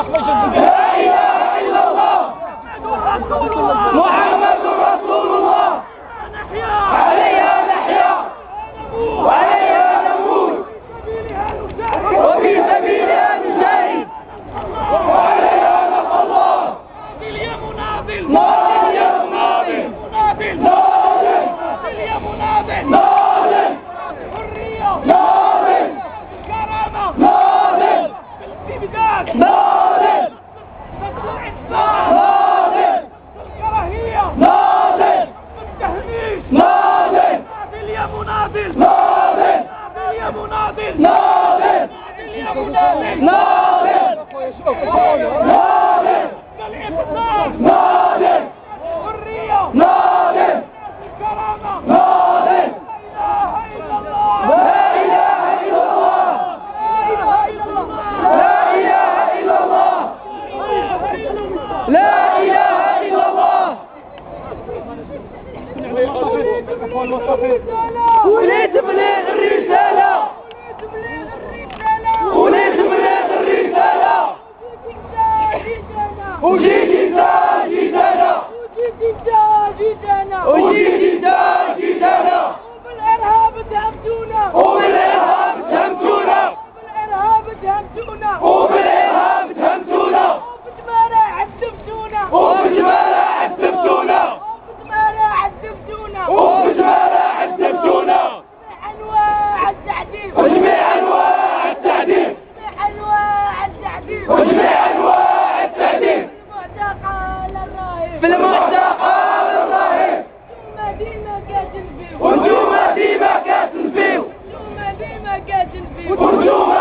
لا إله إلا الله محمد رسول الله عليها نحيا وعليها نموت وفي سبيلها نجاهد وعليها نلقى الله. ناضل يا مناضل ناضل يا مناضل ناضل حرية ناضل كرامة ناضل استبداد ناضل ناضل كراهية ناضل التهميش ناضل يا مناضل ناضل يا مناضل ناضل يا مناضل ناضل ناضل الإقسام ناضل حرية ناضل كرامة ناضل لا إله إلا الله لا إله إلا الله لا إله إلا الله. وليت بليغ الرسالة وليت بليغ الرسالة وجيت انت جيتنا وجيت انت جيتنا وبالإرهاب تهمتونا وبالإرهاب تهمتونا وبالإرهاب تهمتونا وبالجمالة عذبتونا وبالجمالة عذبتونا وبالجمالة عذبتونا أنواع التعذيب وجميع أنواع التعذيب وجميع أنواع التعذيب في المعتقل الرهيب وانتم ديما كاتن فيه